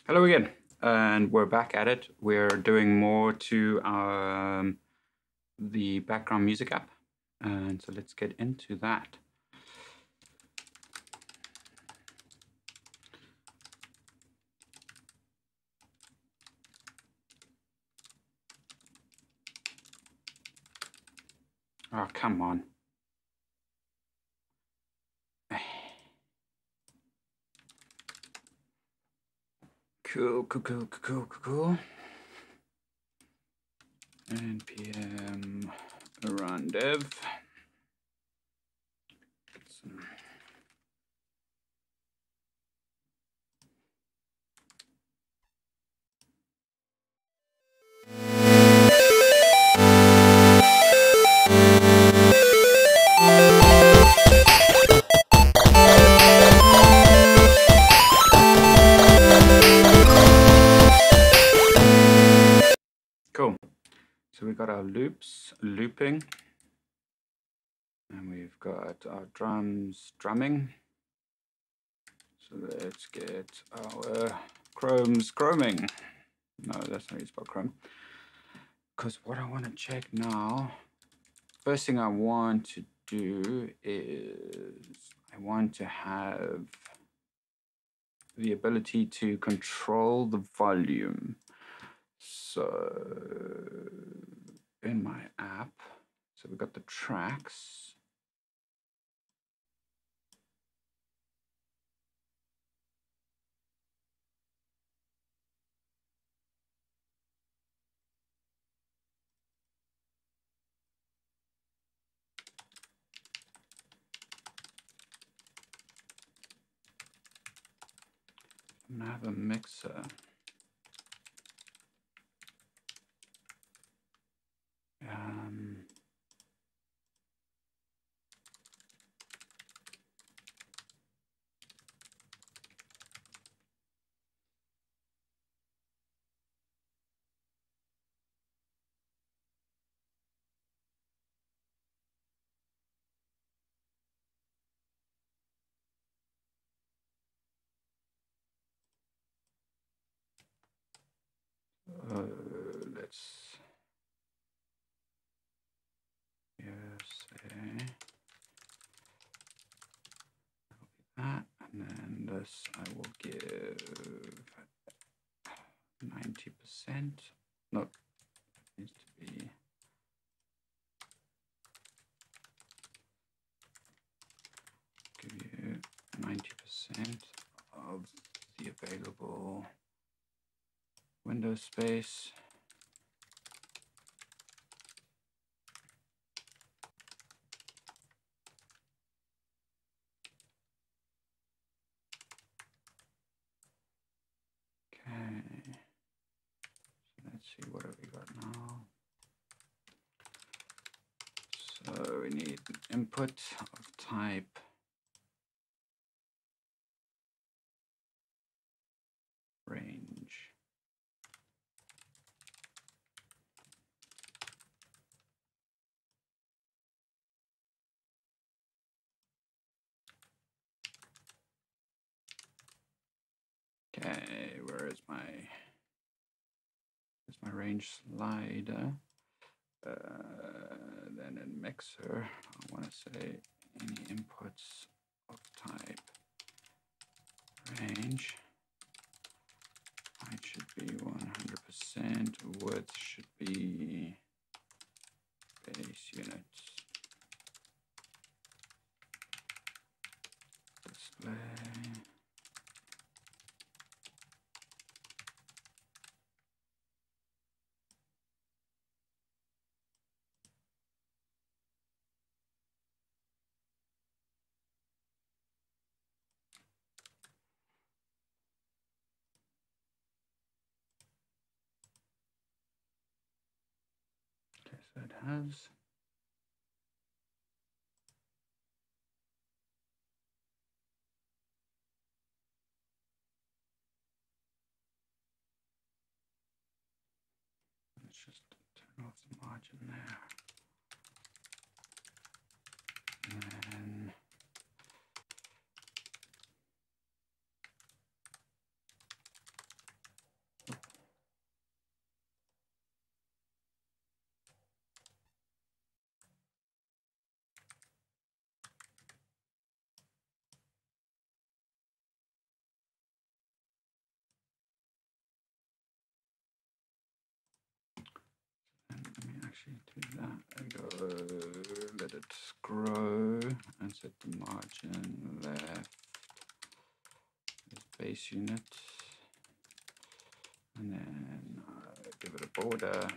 Hello again, and we're back at it. We're doing more to our, the background music app, and so let's get into that. Oh, come on. Cool. npm run dev. Cool. So we got our loops looping, and we've got our drums drumming. So let's get our chromes chroming. No, that's not how you spell chrome. Because what I want to check now, first thing I want to do is I want to have the ability to control the volume. So in my app, so we've got the tracks. I have a mixer. Let's say that, and then this I will give 90%. No, it needs to be give you 90% of the available window space. Okay, so let's see what have we got now. So we need an input of type range. Okay, where is my range slider? Then in mixer, I want to say any inputs of type range. Height should be 100%. Width should be base units. Display. Okay, so it has. Let's just turn off the margin there. And then grow and set the margin left as base unit, and then give it a border.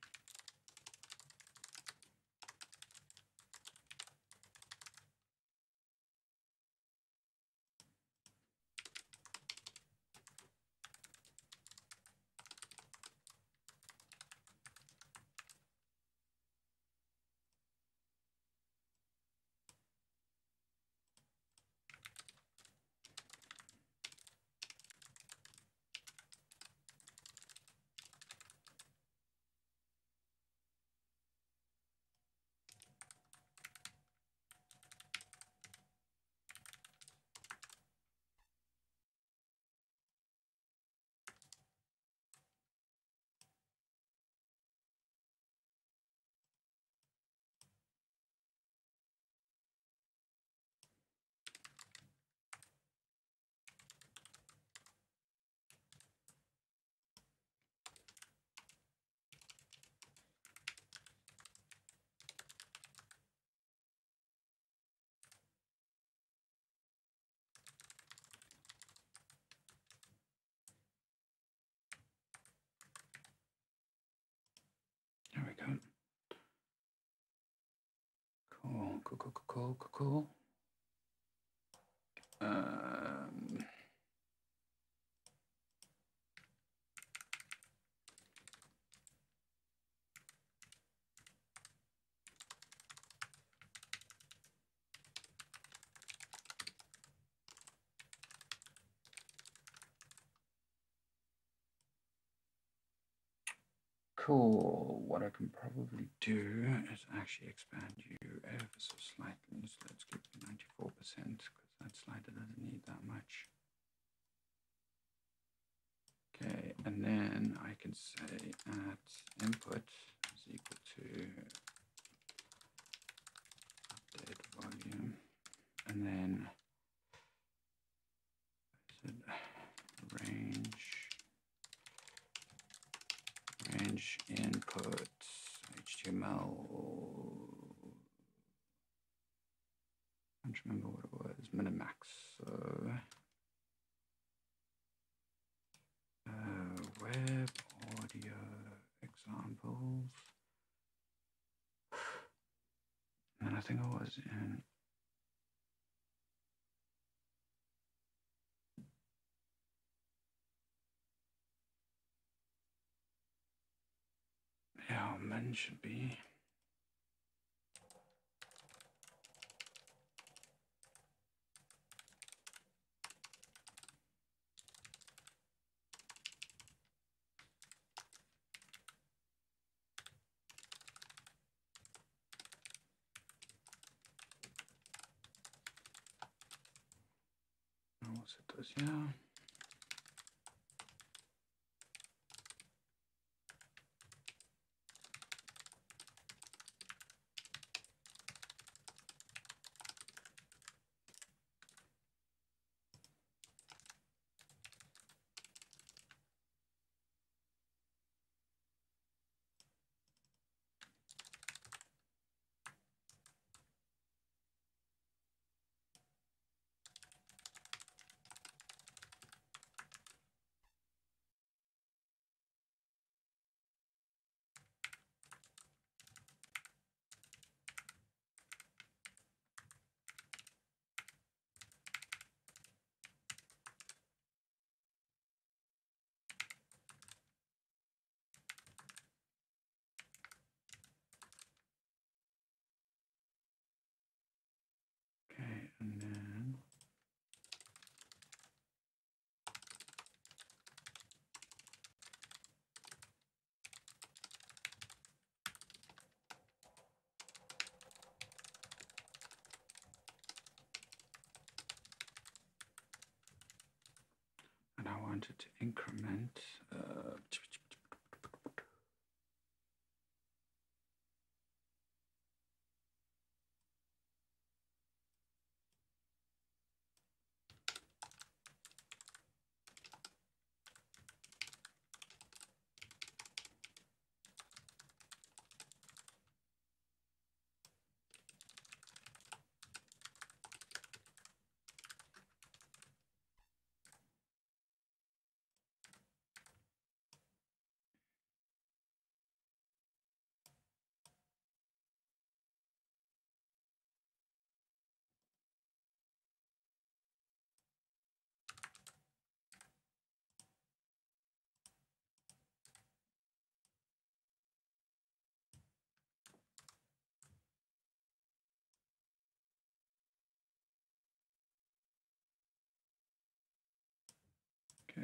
There we go. Cool. Cool. What I can probably do is actually expand you ever so slightly. So let's keep it 94% because that slider doesn't need that much. Okay, and then I can say at input is equal to update volume, and then range input HTML. I don't remember what it was. Minimax. So web audio examples. And I think I was in men should be. I'll set those here. Okay, and then I wanted to increment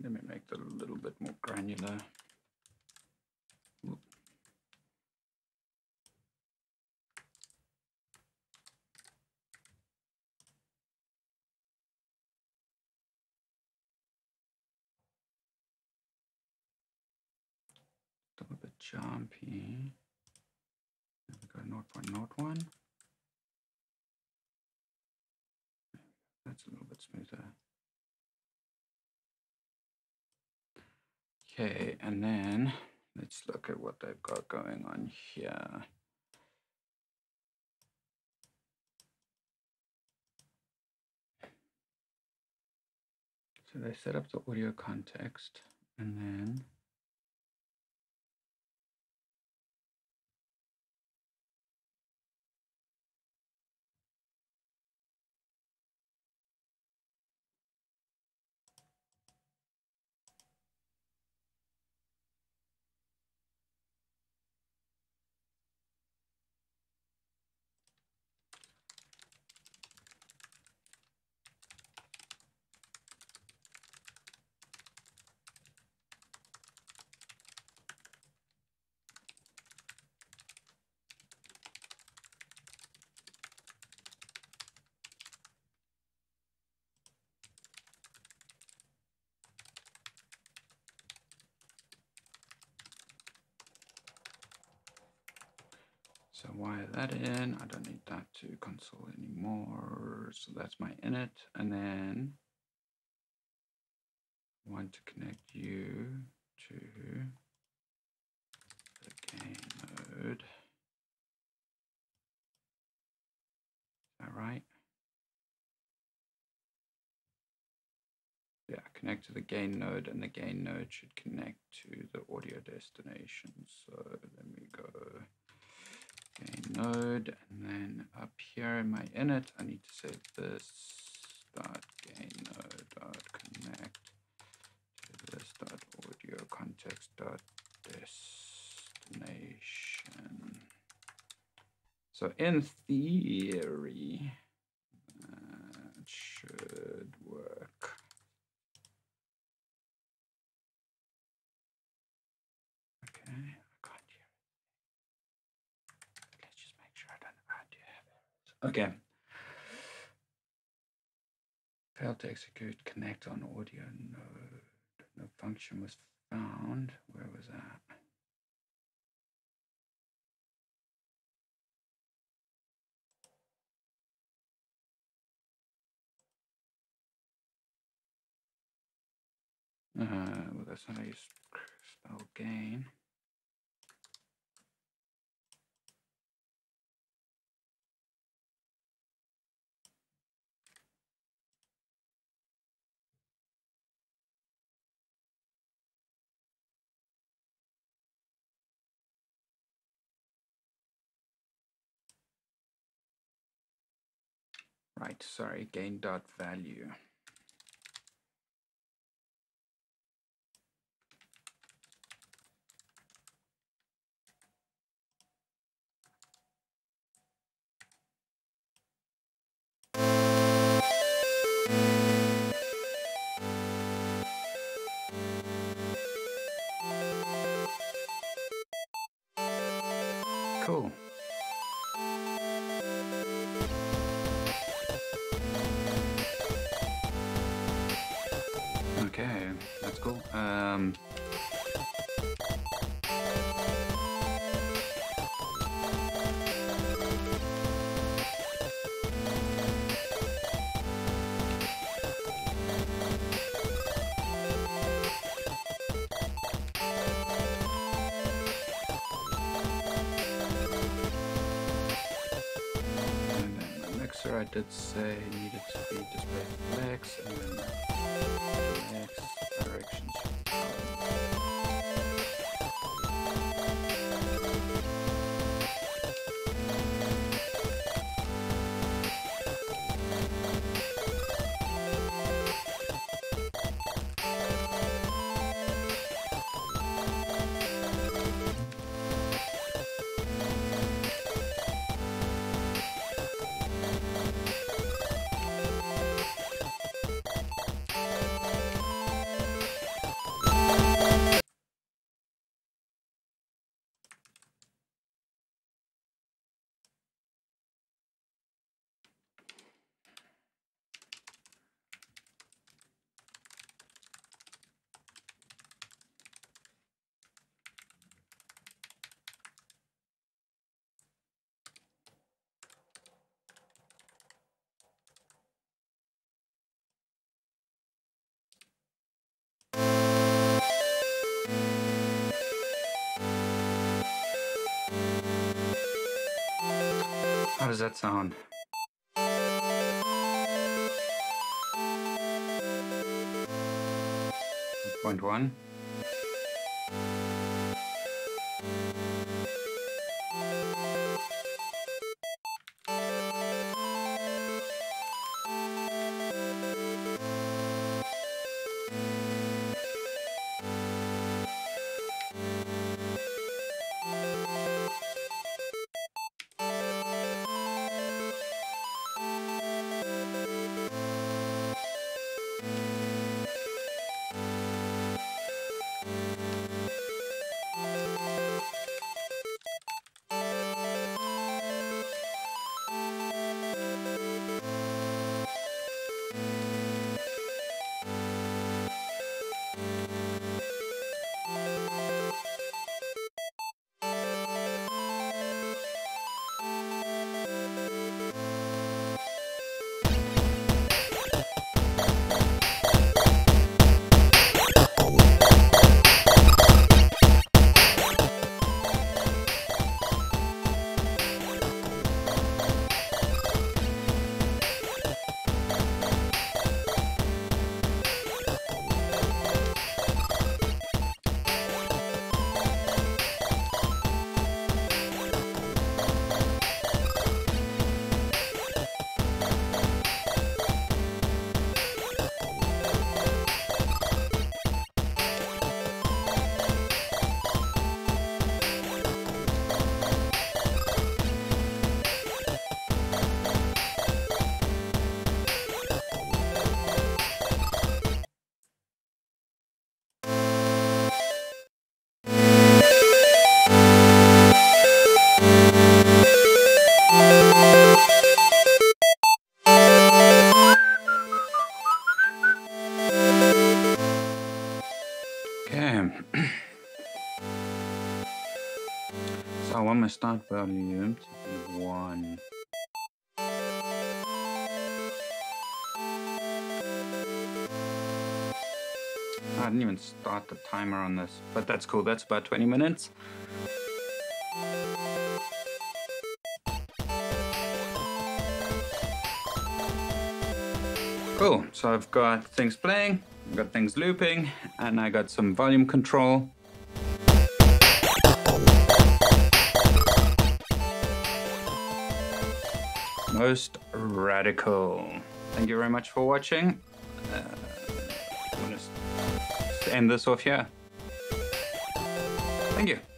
let me make that a little bit more granular. Whoop. A little bit jumpy. There we go, 0.01. That's a little bit smoother. Okay, and then let's look at what they've got going on here. So they set up the audio context, and then so wire that in. I don't need that to console anymore. So that's my init. And then I want to connect you to the gain node. Is that right? Yeah, connect to the gain node, and the gain node should connect to the audio destination. So let me go gain node, and then up here in my init, I need to say this dot gain node dot connect to this dot audio context dot destination. So in theory, that should work. Okay, I can't hear it. Let's just make sure I do have errors. Okay. Failed to execute connect on audio node. No function was found. Where was that? Well, that's not how you spell gain. Right, sorry, gain dot value. Cool. Okay, that's cool. I did say needed to be display flex, and then flex directions. does that sound? 0.1. So I want my start volume to be 1. I didn't even start the timer on this, but that's cool. That's about 20 minutes. Cool. So I've got things playing, I've got things looping, and I got some volume control. Most radical. Thank you very much for watching. I'm going to end this off here. Thank you.